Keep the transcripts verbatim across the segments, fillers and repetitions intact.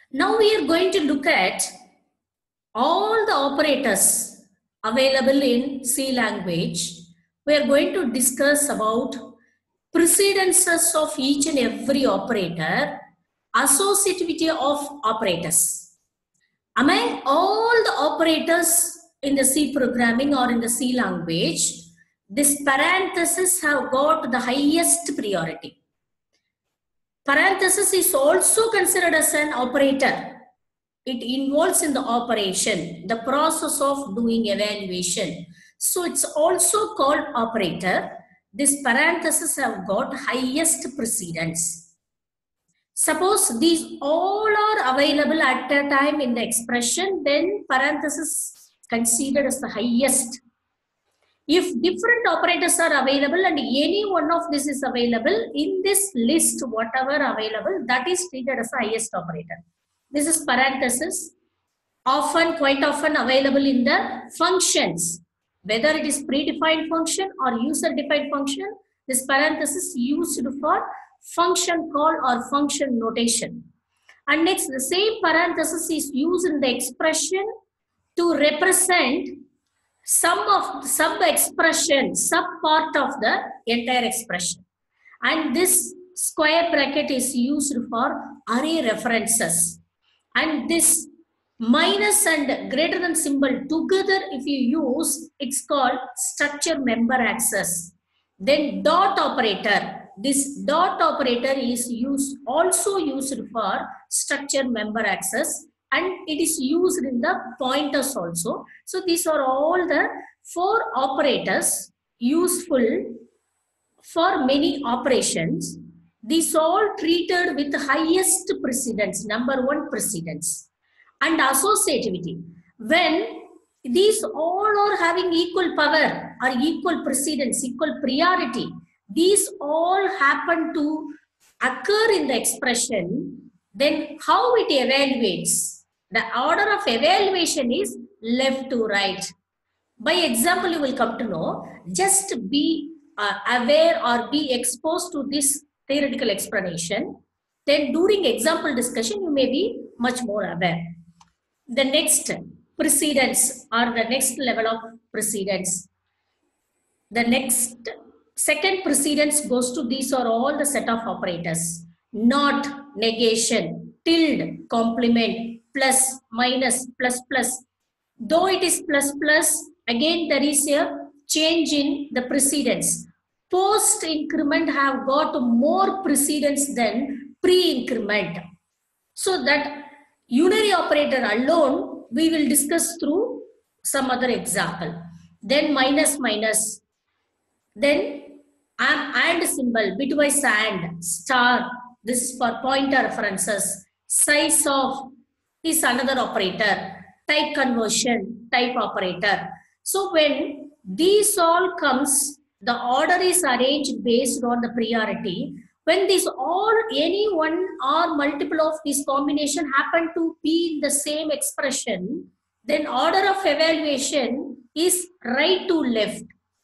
Now we are going to look at all the operators available in C language. We are going to discuss about precedences of each and every operator, associativity of operators. Among all the operators in the C programming or in the C language, this parenthesis have got the highest priority. Parenthesis is also considered as an operator. It involves in the operation, the process of doing evaluation. So it's also called operator. This parenthesis have got highest precedence. Suppose these all are available at a time in the expression, then parenthesis considered as the highest. If different operators are available and any one of this is available, in this list, whatever available, that is treated as the highest operator. This is parenthesis, often, quite often available in the functions. Whether it is predefined function or user-defined function, this parenthesis used for function call or function notation. And next, the same parenthesis is used in the expression to represent some of sub expression, sub part of the entire expression. And this square bracket is used for array references. And this minus and greater than symbol together, if you use, it's called structure member access. Then dot operator. This dot operator is used also used for structure member access, and it is used in the pointers also. So these are all the four operators useful for many operations. These all treated with highest precedence, number one precedence. And associativity. When these all are having equal power or equal precedence, equal priority, these all happen to occur in the expression, then how it evaluates? The order of evaluation is left to right. By example, you will come to know. Just be uh, aware or be exposed to this theoretical explanation. Then during example discussion, you may be much more aware. The next precedence or the next level of precedence. The next second precedence goes to these are all the set of operators. Not, negation, tilde, complement, plus, minus, plus, plus. Though it is plus, plus, again there is a change in the precedence. Post increment have got more precedence than pre-increment. So that unary operator alone we will discuss through some other example. Then minus, minus. Then and symbol, bitwise and, star, this is for pointer references. Size of is another operator. Type conversion, type operator. So when these all comes, the order is arranged based on the priority. When these all, any one or multiple of these combination happen to be in the same expression, then order of evaluation is right to left.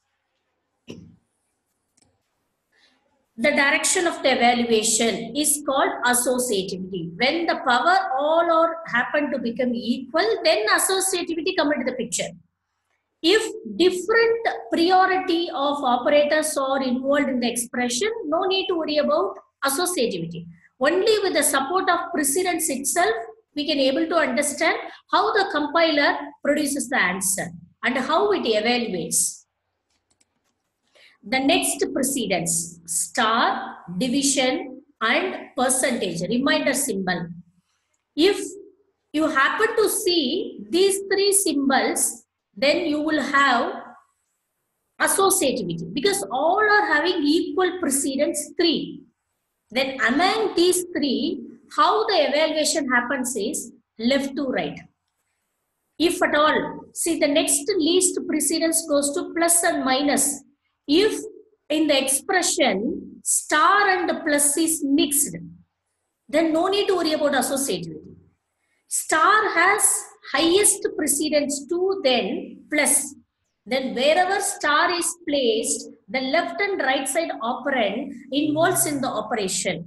The direction of the evaluation is called associativity. When the power all or happen to become equal, then associativity come into the picture. If different priority of operators are involved in the expression, no need to worry about associativity. Only with the support of precedence itself, we can able to understand how the compiler produces the answer and how it evaluates. The next precedence, star, division, and percentage, reminder symbol. If you happen to see these three symbols, then you will have associativity because all are having equal precedence three. Then among these three, how the evaluation happens is left to right. If at all, see the next least precedence goes to plus and minus. If in the expression star and plus is mixed, then no need to worry about associativity. Star has highest precedence to then plus. Then wherever star is placed, the left and right side operand involves in the operation.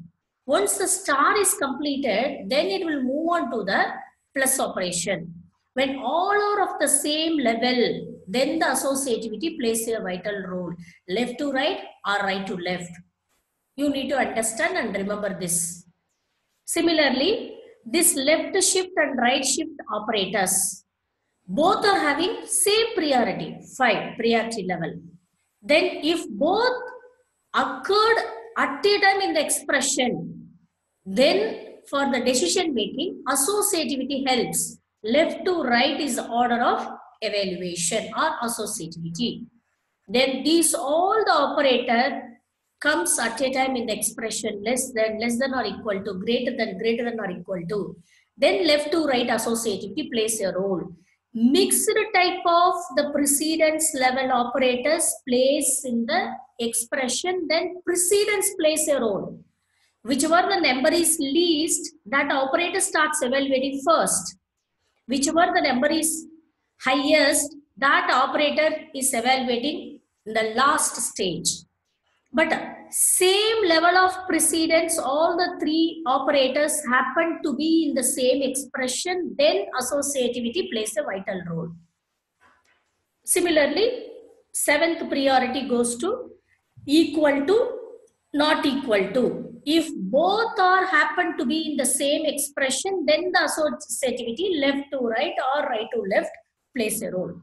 Once the star is completed, then it will move on to the plus operation. When all are of the same level, then the associativity plays a vital role. Left to right or right to left. You need to understand and remember this. Similarly, this left shift and right shift operators, both are having same priority, five priority level. Then if both occurred at a time in the expression, then for the decision making, associativity helps. Left to right is the order of evaluation or associativity. Then these all the operator comes at a time in the expression less than, less than or equal to, greater than, greater than or equal to. Then left to right associativity plays a role. Mixed type of the precedence level operators plays in the expression, then precedence plays a role. Whichever the number is least, that operator starts evaluating first. Whichever the number is highest, that operator is evaluating in the last stage. But same level of precedence, all the three operators happen to be in the same expression, then associativity plays a vital role. Similarly, seventh priority goes to equal to, not equal to. If both are happen to be in the same expression, then the associativity left to right or right to left plays a role.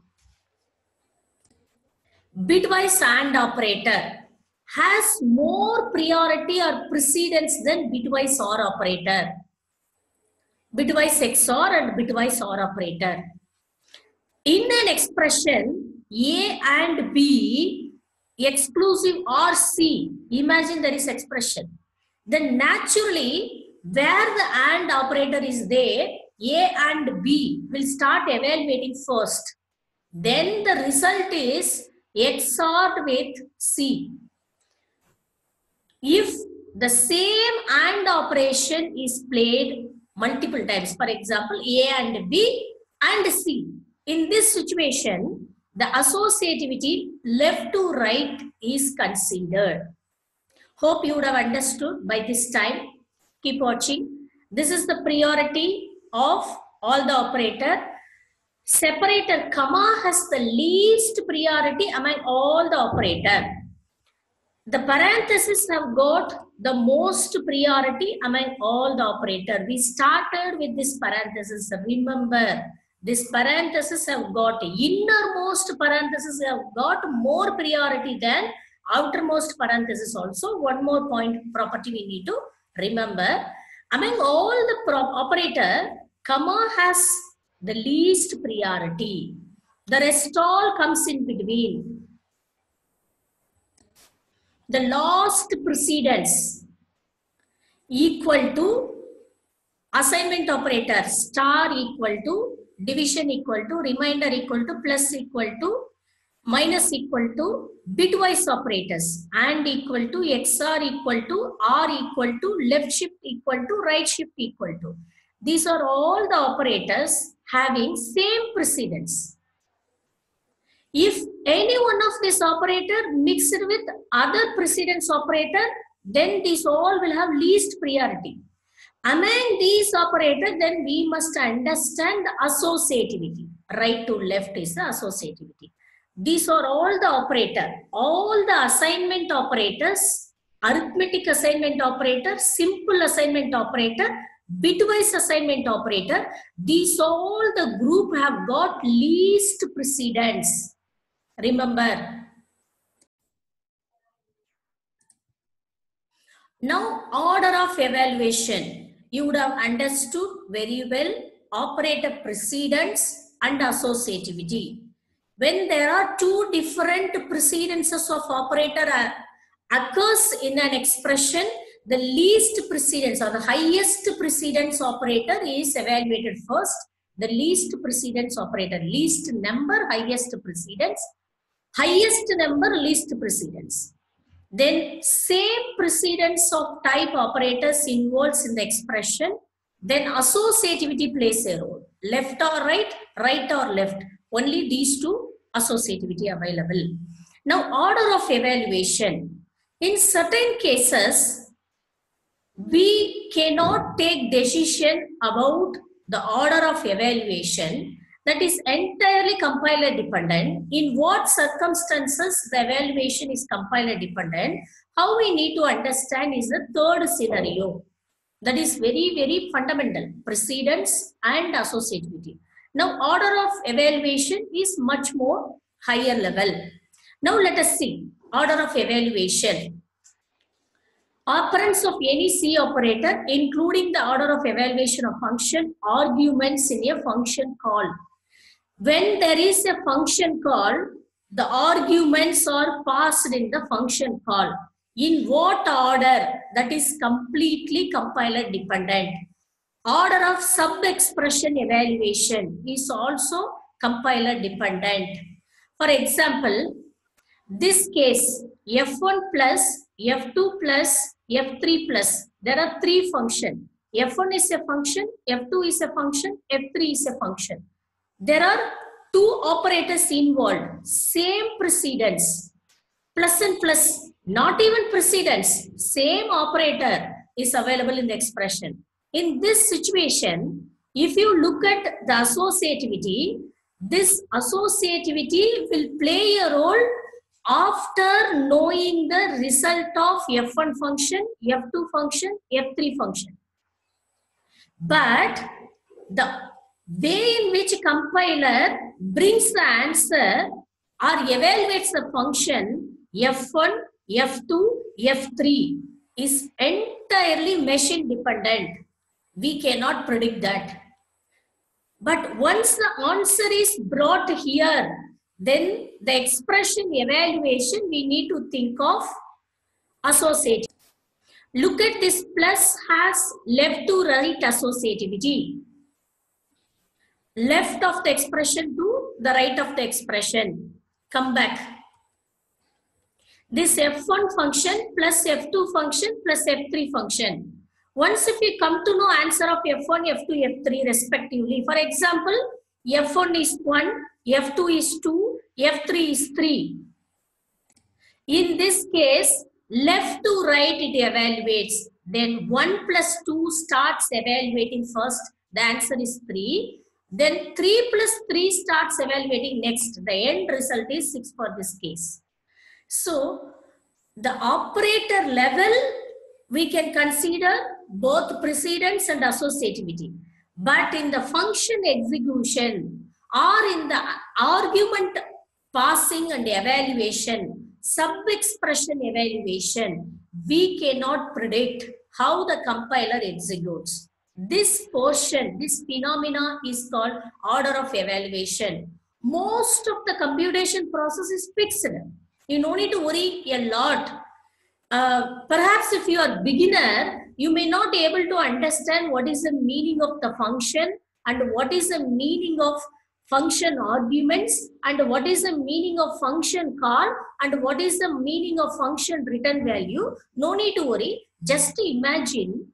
Bitwise AND operator has more priority or precedence than bitwise OR operator. Bitwise X O R and bitwise OR operator. In an expression A and B exclusive or C, imagine there is expression. Then naturally, where the AND operator is there, A and B will start evaluating first. Then the result is X O R with C. If the same AND operation is played multiple times, for example, A and B and C, in this situation, the associativity left to right is considered. Hope you would have understood by this time. Keep watching. This is the priority of all the operator. Separator comma has the least priority among all the operator. The parentheses have got the most priority among all the operator. We started with this parenthesis. Remember, this parenthesis have got innermost parenthesis have got more priority than outermost parenthesis also. One more point property we need to remember. Among all the operator, comma has the least priority. The rest all comes in between. The last precedence equal to assignment operator, star equal to, division equal to, remainder equal to, plus equal to, minus equal to, bitwise operators, and equal to, X O R equal to, R equal to, left shift equal to, right shift equal to. These are all the operators having same precedence. If any one of this operator mixed with other precedence operator, then these all will have least priority. Among these operators, then we must understand the associativity. Right to left is the associativity. These are all the operator, all the assignment operators, arithmetic assignment operator, simple assignment operator, bitwise assignment operator. These all the group have got least precedence. Remember. Now, order of evaluation. You would have understood very well operator precedence and associativity. When there are two different precedences of operator occurs in an expression, the least precedence or the highest precedence operator is evaluated first. The least precedence operator, least number, highest precedence. Highest number, least precedence. Then same precedence of type operators involves in the expression. Then associativity plays a role. Left or right, right or left. Only these two associativity available. Now order of evaluation. In certain cases, we cannot take decision about the order of evaluation. That is entirely compiler dependent. In what circumstances the evaluation is compiler dependent, how we need to understand is the third scenario. That is very, very fundamental, precedence and associativity. Now, order of evaluation is much more higher level. Now, let us see order of evaluation. Operands of any C operator, including the order of evaluation of function arguments in a function call. When there is a function call, the arguments are passed in the function call. In what order? That is completely compiler dependent. Order of sub-expression evaluation is also compiler dependent. For example, this case F one plus, F two plus, F three plus, there are three functions. F one is a function, F two is a function, F three is a function. There are two operators involved, same precedence, plus and plus, not even precedence, same operator is available in the expression. In this situation, if you look at the associativity, this associativity will play a role after knowing the result of F one function, F two function, F three function. But the way in which compiler brings the answer or evaluates the function F one, F two, F three is entirely machine dependent. We cannot predict that. But once the answer is brought here, then the expression evaluation we need to think of associativity. Look at this plus has left to right associativity. Left of the expression to the right of the expression. Come back. This F one function plus F two function plus F three function. Once if we come to know answer of F one, F two, F three respectively. For example, F one is one, F two is two, F three is three. In this case, left to right it evaluates. Then one plus two starts evaluating first. The answer is three. Then three plus three starts evaluating next. The end result is six for this case. So, the operator level, we can consider both precedence and associativity. But in the function execution or in the argument passing and evaluation, sub-expression evaluation, we cannot predict how the compiler executes. This portion, this phenomena is called order of evaluation. Most of the computation process is fixed. You don't need to worry a lot. Uh, perhaps if you are beginner, you may not be able to understand what is the meaning of the function and what is the meaning of function arguments and what is the meaning of function call and what is the meaning of function return value. No need to worry. Just imagine,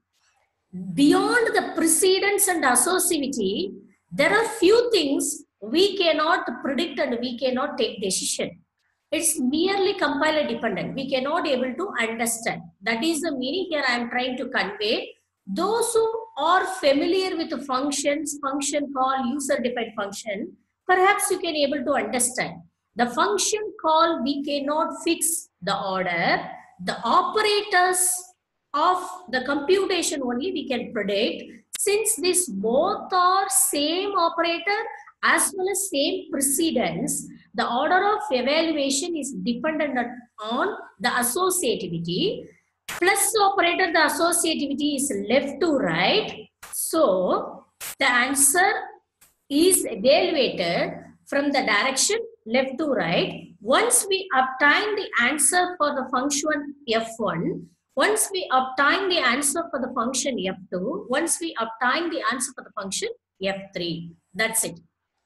beyond the precedence and associativity, there are few things we cannot predict and we cannot take decision. It's merely compiler dependent. We cannot able to understand. That is the meaning here I am trying to convey. Those who are familiar with the functions, function call, user defined function, perhaps you can able to understand. The function call, we cannot fix the order. The operators of the computation only we can predict. Since these both are same operator as well as same precedence, the order of evaluation is dependent on the associativity. Plus operator, the associativity is left to right. So, the answer is evaluated from the direction left to right. Once we obtain the answer for the function F one, once we obtain the answer for the function F two, once we obtain the answer for the function F three. That's it.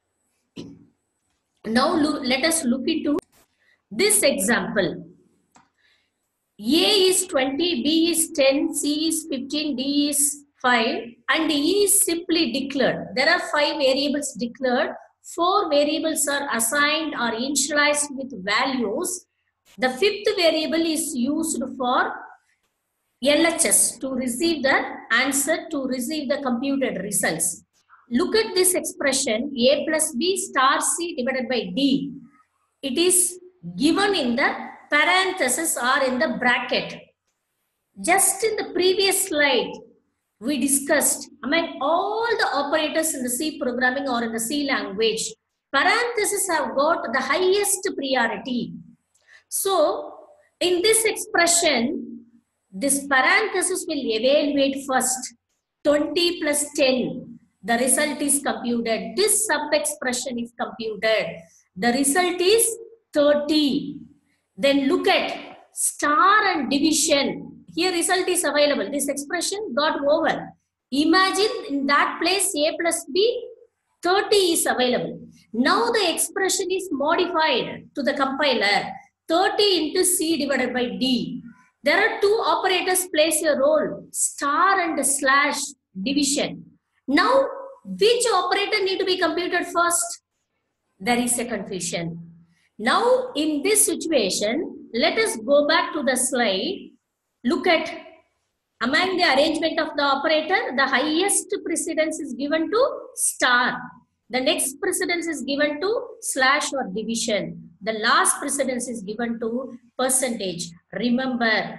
Now look, let us look into this example. A is twenty, B is ten, C is fifteen, D is five and E is simply declared. There are five variables declared. Four variables are assigned or initialized with values. The fifth variable is used for L H S to receive the answer, to receive the computed results. Look at this expression A plus B star C divided by D. It is given in the parenthesis or in the bracket. Just in the previous slide, we discussed among all the operators in the C programming or in the C language, parentheses have got the highest priority. So, in this expression, this parenthesis will evaluate first. twenty plus ten, the result is computed. This sub-expression is computed. The result is thirty. Then look at star and division. Here result is available. This expression got over. Imagine in that place A plus B, thirty is available. Now the expression is modified to the compiler. thirty into C divided by D. There are two operators plays a role, star and slash division. Now, which operator need to be computed first? There is a confusion. Now, in this situation, let us go back to the slide. Look at, among the arrangement of the operator, the highest precedence is given to star. The next precedence is given to slash or division. The last precedence is given to percentage. Remember,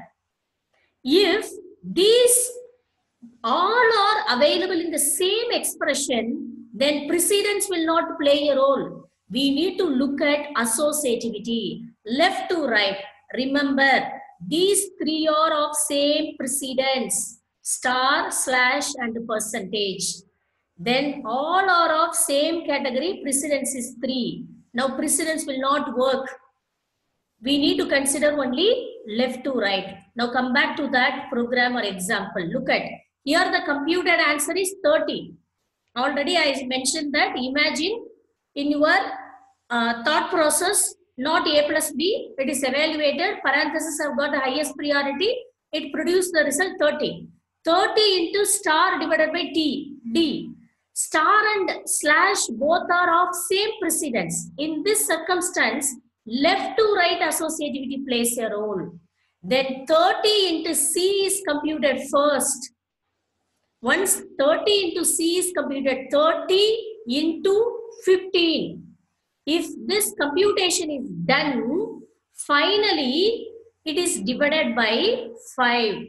if these all are available in the same expression, then precedence will not play a role. We need to look at associativity, left to right. Remember, these three are of same precedence, star, slash, and percentage. Then all are of same category, precedence is three. Now precedence will not work. We need to consider only left to right. Now come back to that program or example. Look at, here the computed answer is thirty. Already I mentioned that. Imagine in your uh, thought process, not A plus B, it is evaluated, parentheses have got the highest priority, it produced the result thirty. thirty into star divided by T, D. Star and slash both are of same precedence. In this circumstance, left to right associativity plays a role. Then thirty into C is computed first. Once thirty into C is computed, thirty into fifteen. If this computation is done, finally it is divided by five.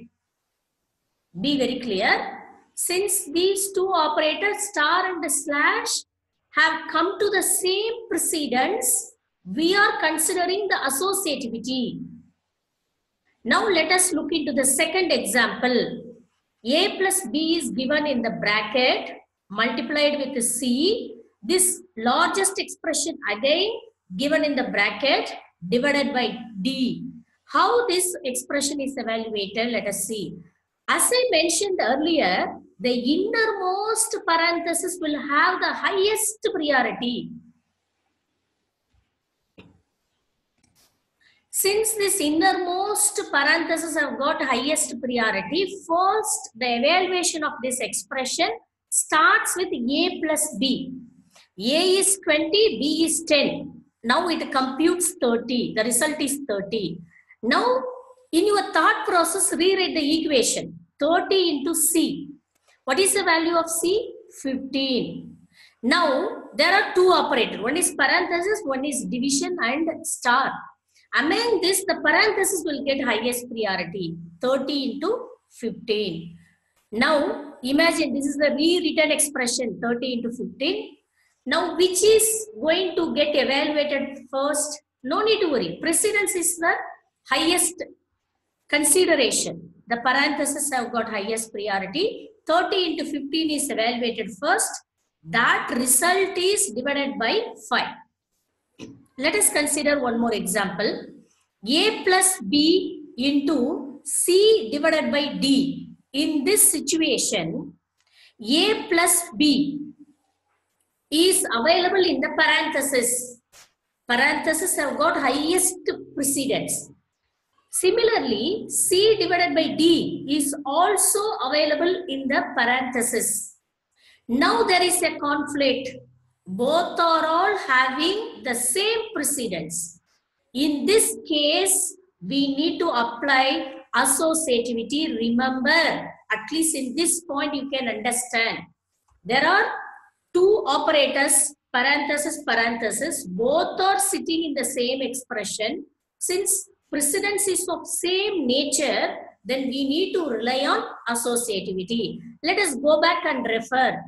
Be very clear. Since these two operators, star and slash, have come to the same precedence, we are considering the associativity. Now let us look into the second example. A plus B is given in the bracket, multiplied with C. This largest expression again given in the bracket, divided by D. How this expression is evaluated, let us see. As I mentioned earlier, the innermost parenthesis will have the highest priority. Since this innermost parenthesis have got highest priority, first the evaluation of this expression starts with A plus B. A is twenty, B is ten. Now it computes thirty. The result is thirty. Now in your thought process, rewrite the equation. thirty into C. What is the value of C? fifteen. Now there are two operators. One is parenthesis, one is division and star. Among this, the parenthesis will get highest priority, thirty into fifteen. Now, imagine this is the rewritten expression, thirty into fifteen. Now, which is going to get evaluated first? No need to worry. Precedence is the highest consideration. The parentheses have got highest priority. thirty into fifteen is evaluated first. That result is divided by five. Let us consider one more example. A plus B into C divided by D. In this situation, A plus B is available in the parenthesis. Parentheses have got highest precedence. Similarly, C divided by D is also available in the parenthesis. Now there is a conflict. Both are all having the same precedence. In this case, we need to apply associativity. Remember, at least in this point you can understand. There are two operators, parenthesis, parenthesis, both are sitting in the same expression. Since precedence is of same nature, then we need to rely on associativity. Let us go back and refer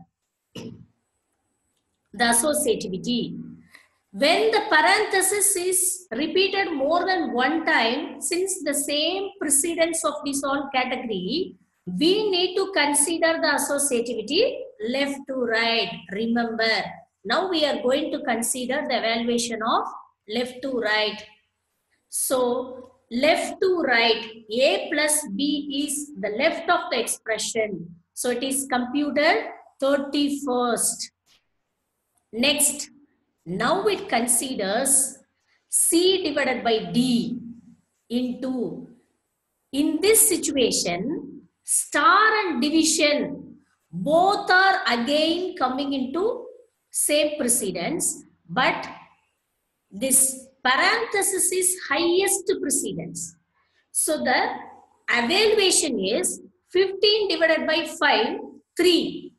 the associativity. When the parenthesis is repeated more than one time, since the same precedence of this all category, we need to consider the associativity left to right. Remember, now we are going to consider the evaluation of left to right. So, left to right, A plus B is the left of the expression. So, it is computed thirty-first. Next, now it considers C divided by D into, in this situation, star and division both are again coming into same precedence, but this parenthesis is highest precedence. So the evaluation is fifteen divided by five, three.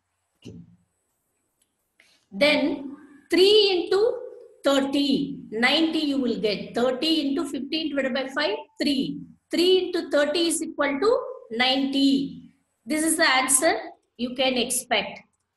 Then three into thirty, ninety you will get. thirty into fifteen divided by five, three. three into thirty is equal to ninety. This is the answer you can expect.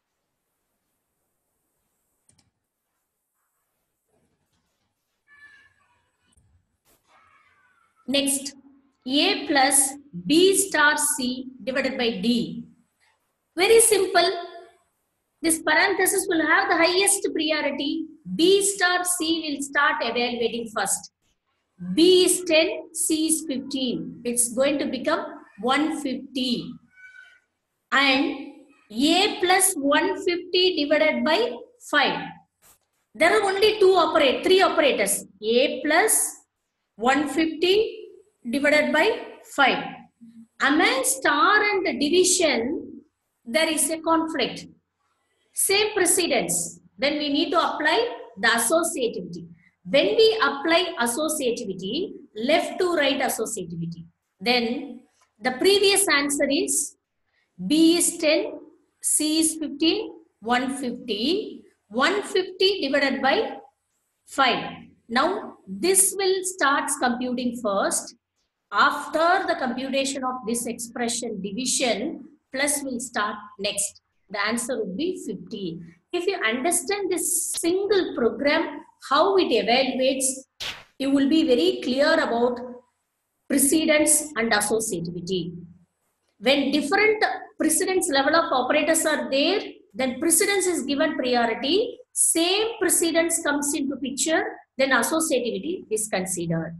Next, A plus B star C divided by D. Very simple. This parenthesis will have the highest priority. B star C will start evaluating first. B is ten, C is fifteen. It's going to become one hundred fifty. And A plus one hundred fifty divided by five. There are only two operate, three operators. A plus one hundred fifty divided by five. Among star and division, there is a conflict. Same precedence. Then we need to apply the associativity. When we apply associativity, left to right associativity, then the previous answer is B is ten, C is fifteen, one hundred fifty. one hundred fifty divided by five. Now, this will start computing first. After the computation of this expression, division, plus will start next. The answer would be fifty. If you understand this single program, how it evaluates, you will be very clear about precedence and associativity. When different precedence level of operators are there, then precedence is given priority. Same precedence comes into picture, then associativity is considered.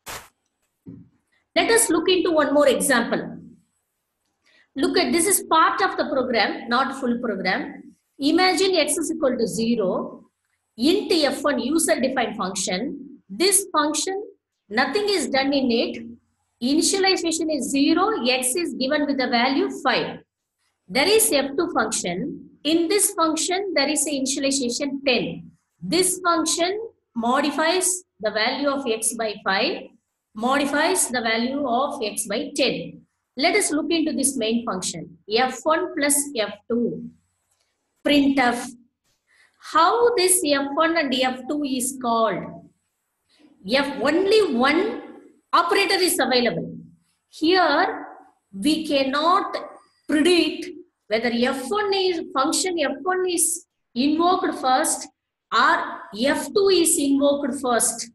Let us look into one more example. Look at, this is part of the program, not full program. Imagine x is equal to zero. Int f one user defined function. This function, nothing is done in it. Initialization is zero. X is given with the value five. There is f two function. In this function, there is a initialization ten. This function modifies the value of x by five, modifies the value of x by ten. Let us look into this main function, f one plus f two, printf. How this f one and f two is called? F only one operator is available. Here, we cannot predict whether f one is function f one is invoked first or f two is invoked first.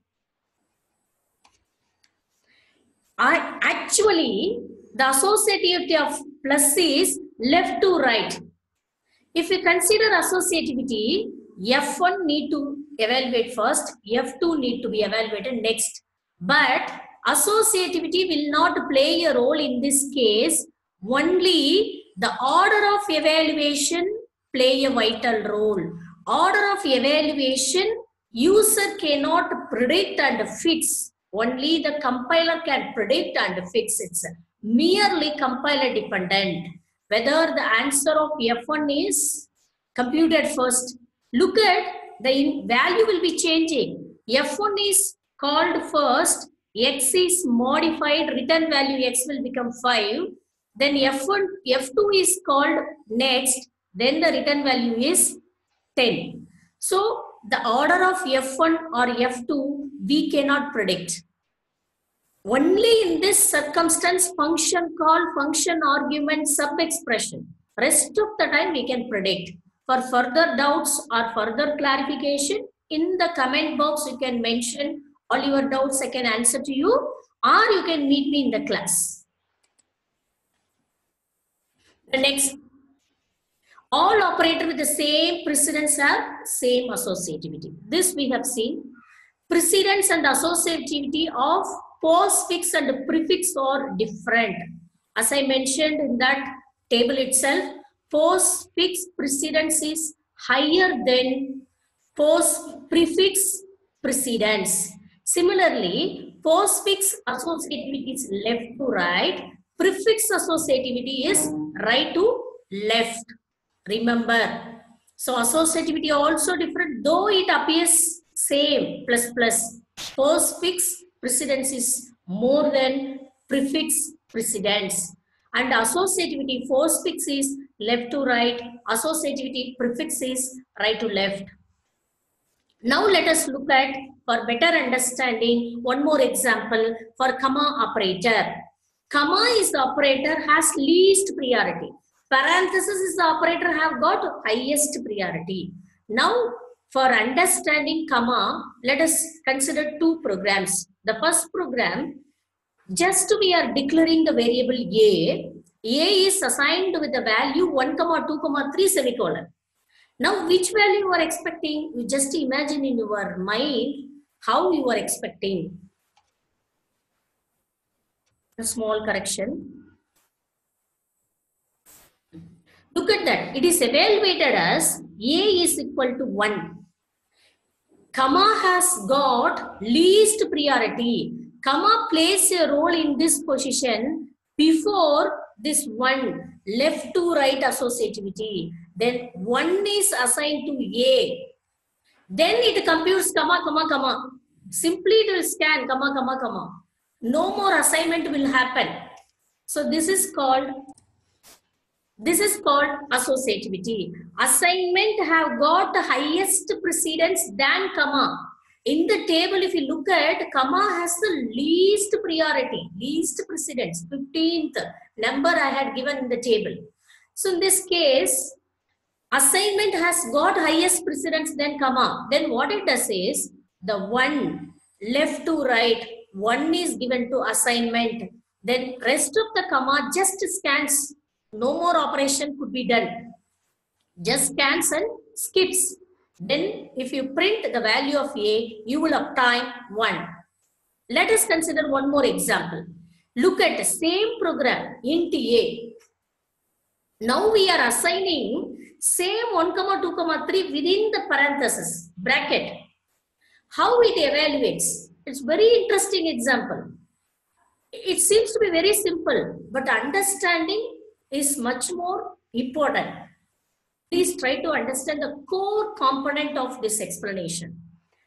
I actually, the associativity of plus is left to right. If we consider associativity, f one need to evaluate first, f two need to be evaluated next. But associativity will not play a role in this case. Only the order of evaluation play a vital role. Order of evaluation, user cannot predict and fix. Only the compiler can predict and fix it. Merely compiler dependent. Whether the answer of f one is computed first. Look at the value will be changing. f one is called first. X is modified, return value X will become five. Then F one, F two is called next. Then the return value is ten. So the order of F one or F two, we cannot predict. Only in this circumstance, function call, function argument, sub-expression. Rest of the time we can predict. For further doubts or further clarification, in the comment box you can mention all your doubts, I can answer to you, or you can meet me in the class. The next, all operators with the same precedence have same associativity. This we have seen. Precedence and associativity of postfix and prefix are different. As I mentioned in that table itself, postfix precedence is higher than post prefix precedence. Similarly, postfix associativity is left to right, prefix associativity is right to left. Remember, so associativity also different, though it appears same, plus plus. Postfix precedence is more than prefix precedence. And associativity, postfix is left to right, associativity prefix is right to left. Now let us look at, for better understanding, one more example for comma operator. Comma is the operator has least priority. Parenthesis is the operator have got highest priority. Now for understanding comma, let us consider two programs. The first program, just we are declaring the variable A. A is assigned with the value one, two, three semicolon. Now which value you are expecting? You just imagine in your mind how you are expecting. A small correction. Look at that. It is evaluated as A is equal to one. Comma has got least priority. Comma plays a role in this position before this one, left to right associativity. Then one is assigned to A. Then it computes comma, comma, comma. Simply it will scan comma, comma, comma. No more assignment will happen. So this is called This is called associativity. Assignment have got the highest precedence than comma. In the table, if you look at, comma has the least priority, least precedence, fifteenth number I had given in the table. So in this case, assignment has got highest precedence than comma. Then what it does is, the one left to right, one is given to assignment. Then rest of the comma just scans. No more operation could be done. Just scans and skips. Then if you print the value of A, you will obtain one. Let us consider one more example. Look at the same program, int A. Now we are assigning same one, two, three within the parenthesis, bracket. How it evaluates? It's very interesting example. It seems to be very simple, but understanding is much more important. Please try to understand the core component of this explanation.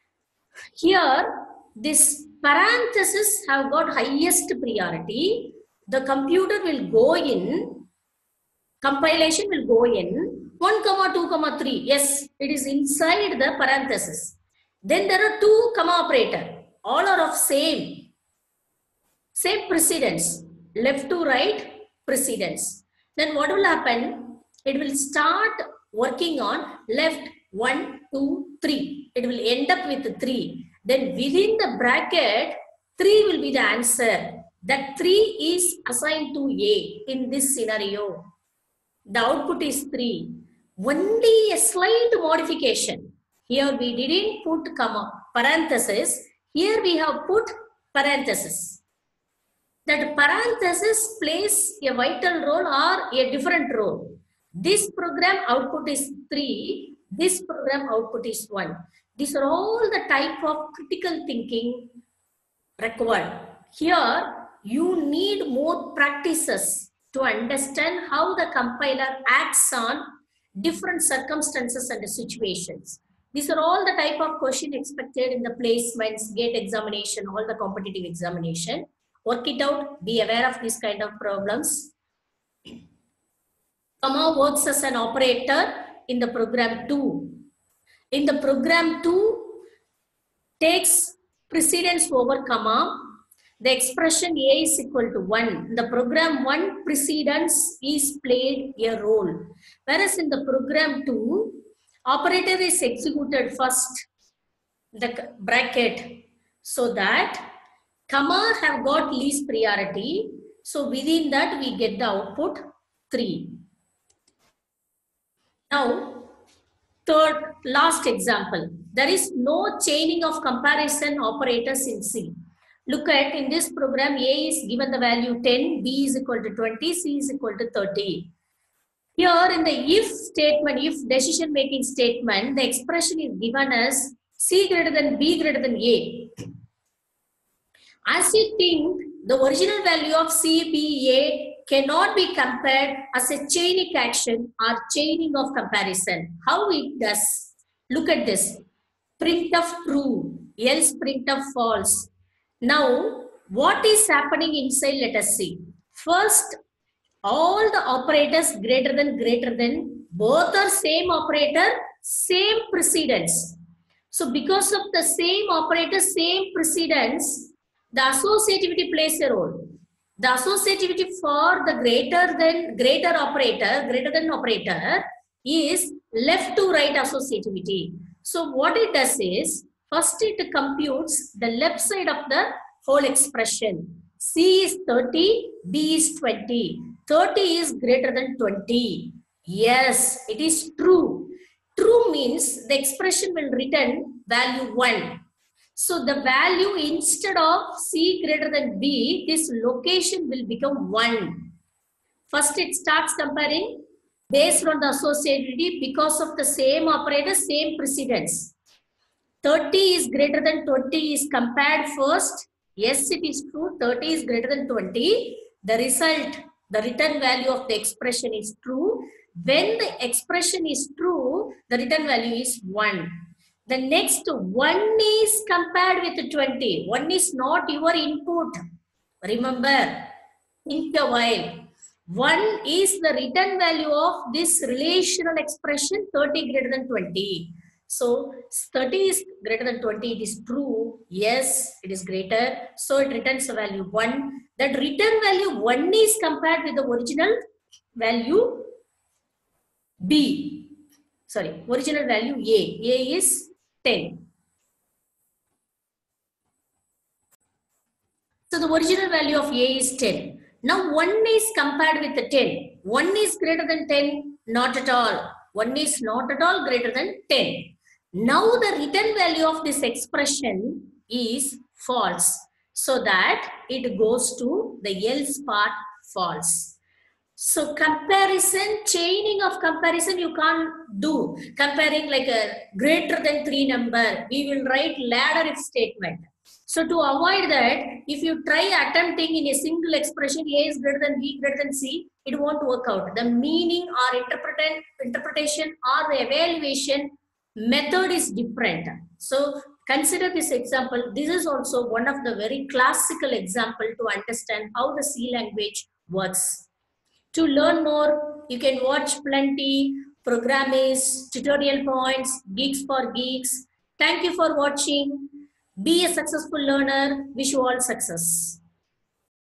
Here, this parenthesis have got highest priority. The computer will go in, compilation will go in, one, two, three. Yes, it is inside the parenthesis. Then there are two comma operator. All are of same, same precedence, left to right precedence. Then what will happen? It will start working on left one, two, three. It will end up with three. Then within the bracket, three will be the answer. That three is assigned to A in this scenario. The output is three. Only a slight modification. Here we didn't put comma, parenthesis. Here we have put parenthesis. That parenthesis plays a vital role or a different role. This program output is three, this program output is one. These are all the type of critical thinking required. Here, you need more practices to understand how the compiler acts on different circumstances and situations. These are all the type of question expected in the placements, gate examination, all the competitive examination. Work it out. Be aware of these kind of problems. Comma works as an operator in the program two. In the program two, takes precedence over comma. The expression A is equal to one. In the program one, precedence is played a role. Whereas in the program two, operator is executed first, the bracket, so that comma have got least priority. So within that we get the output three. Now, third, last example. There is no chaining of comparison operators in C. Look at, in this program, A is given the value ten, B is equal to twenty, C is equal to thirty. Here in the if statement, if decision making statement, the expression is given as C greater than B greater than A. As you think, the original value of C, B, A cannot be compared as a chaining action or chaining of comparison. How it does? Look at this. Printf true, else printf false. Now, what is happening inside? Let us see. First, all the operators greater than greater than, both are same operator, same precedence. So, because of the same operator, same precedence, the associativity plays a role. The associativity for the greater than greater operator, greater than operator is left to right associativity. So what it does is, first it computes the left side of the whole expression. C is thirty, B is twenty. thirty is greater than twenty. Yes, it is true. True means the expression will return value one. So the value instead of C greater than B, this location will become one. First it starts comparing based on the associativity because of the same operator, same precedence. thirty is greater than twenty is compared first. Yes, it is true. thirty is greater than twenty. The result, the return value of the expression is true. When the expression is true, the return value is one. The next one is compared with twenty. one is not your input. Remember, think a while. one is the return value of this relational expression thirty greater than twenty. So thirty is greater than twenty. It is true. Yes, it is greater. So it returns a value one. That return value one is compared with the original value B. Sorry, original value A. A is ten. So the original value of A is ten. Now one is compared with the ten. one is greater than ten? Not at all. one is not at all greater than ten. Now the return value of this expression is false. So that it goes to the else part false. So comparison, chaining of comparison you can't do. Comparing like a greater than three number, we will write ladder if statement. So to avoid that, if you try attempting in a single expression A is greater than B greater than C, it won't work out. The meaning or interpretation or evaluation method is different. So consider this example. This is also one of the very classical example to understand how the C language works. To learn more, you can watch plenty, Programmers, tutorial points, Geeks for Geeks. Thank you for watching. Be a successful learner. Wish you all success.